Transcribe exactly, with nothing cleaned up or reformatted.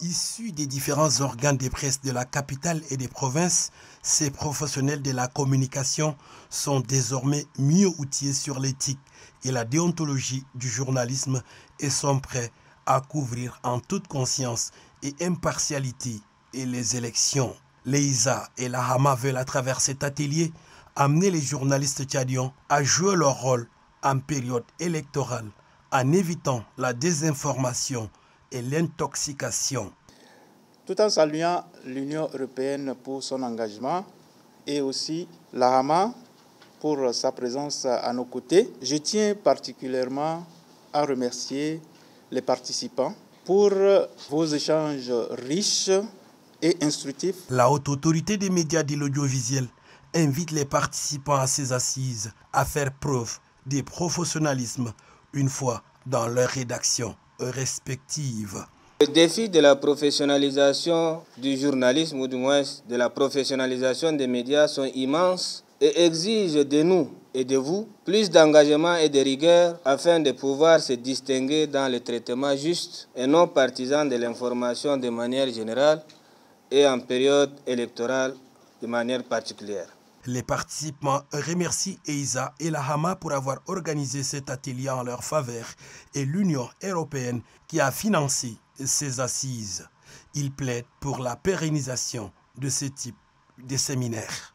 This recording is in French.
Issus des différents organes de presse de la capitale et des provinces, ces professionnels de la communication sont désormais mieux outillés sur l'éthique et la déontologie du journalisme et sont prêts à couvrir en toute conscience et impartialité et les élections. L'E-I-S-A et la Hama veulent à travers cet atelier amener les journalistes tchadiens à jouer leur rôle en période électorale en évitant la désinformation et l'intoxication. Tout en saluant l'Union européenne pour son engagement et aussi la Hama pour sa présence à nos côtés, je tiens particulièrement à remercier les participants pour vos échanges riches et instructifs. La Haute Autorité des médias de l'audiovisuel invite les participants à ces assises à faire preuve de professionnalisme une fois dans leur rédaction respective. Le défi de la professionnalisation du journalisme, ou du moins de la professionnalisation des médias, sont immenses et exigent de nous et de vous plus d'engagement et de rigueur afin de pouvoir se distinguer dans le traitement juste et non partisan de l'information de manière générale et en période électorale de manière particulière. Les participants remercient E-I-S-A et la Hama pour avoir organisé cet atelier en leur faveur et l'Union européenne qui a financé ces assises. Ils plaident pour la pérennisation de ce type de séminaire.